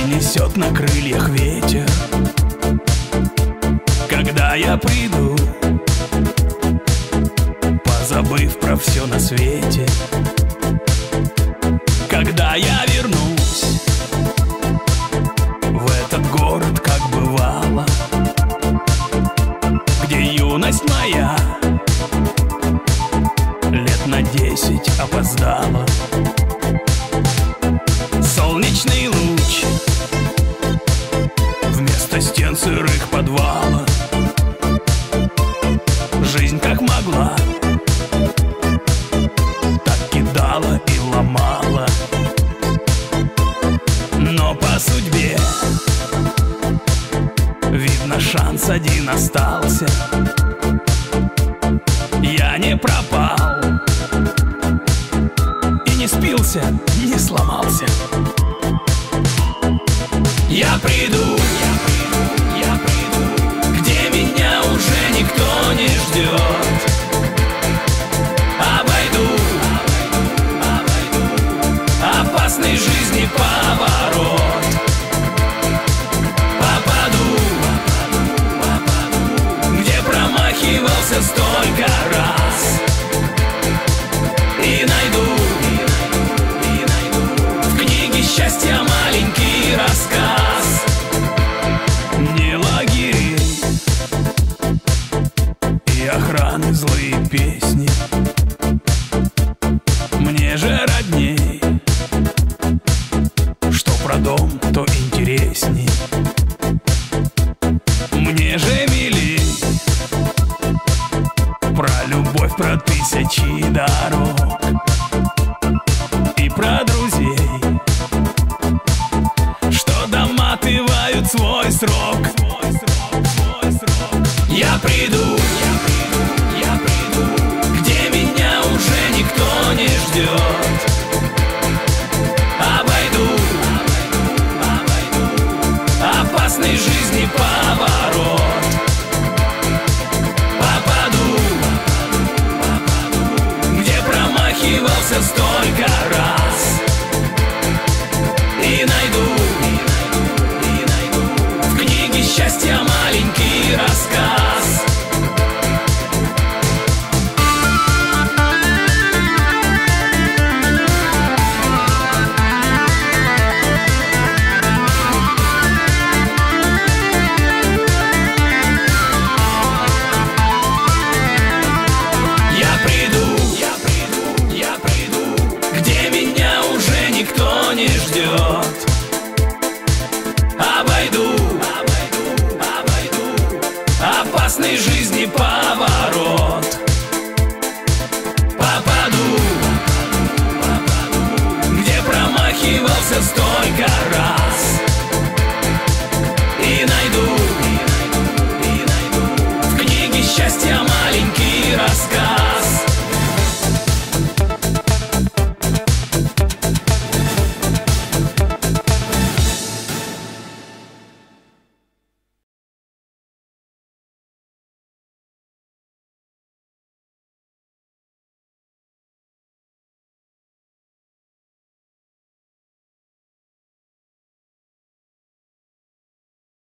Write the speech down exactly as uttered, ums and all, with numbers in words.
несет на крыльях ветер. Когда я приду, позабыв про все на свете, когда я вернусь в этот город, как бывало, где юность моя лет на десять опоздала. Солнечный луч вместо стен сырых подвала. Жизнь как могла так кидала и ломала, но по судьбе видно, шанс один остался. Я не пропал и не спился, не сломался. Я приду, я приду, я приду, где меня уже никто не ждет. Обойду, обойду, обойду опасный жизни поворот. Попаду, попаду, попаду, где промахивался столько раз. И найду, и найду в книге счастья маленький рассказ. Не лагерей и охраны злые песни, мне же родней, что про дом, то интересней.